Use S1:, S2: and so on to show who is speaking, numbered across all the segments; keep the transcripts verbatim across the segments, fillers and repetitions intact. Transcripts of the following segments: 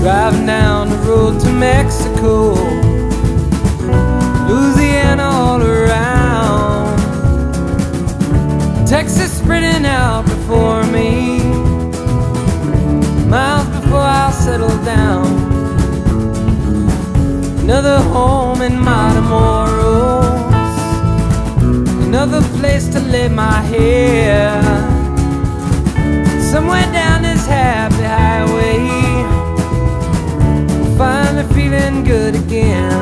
S1: Driving down the road to Mexico, Louisiana all around, Texas spreading out before me, miles before I'll settle down. Another home in Matamoros, another place to lay my head, somewhere down this happy highway, finally feeling good again.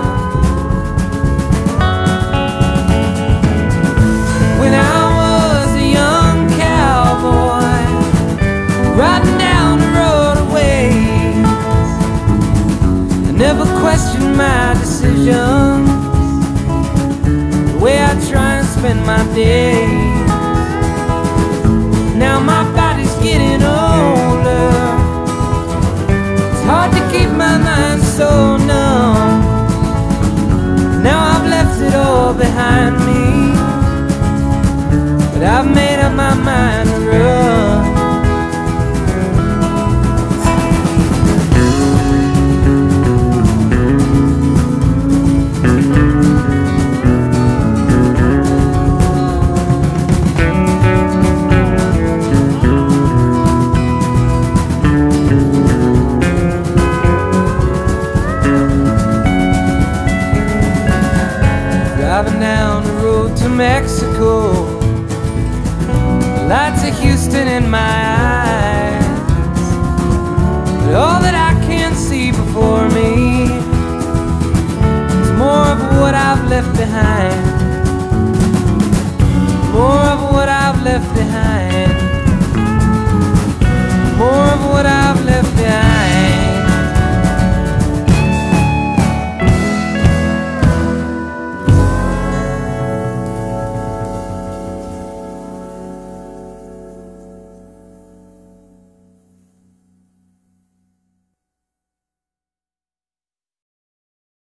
S1: When I was a young cowboy, riding down the road a ways, I never questioned my decisions, the way I try and spend my days. Now my body's getting older, it's hard to keep my mind so numb. Now I've left it all behind me, but I've made up my mind to run. Driving down the road to Mexico, lights of Houston in my eyes, but all that I can see before me is more of what I've left behind.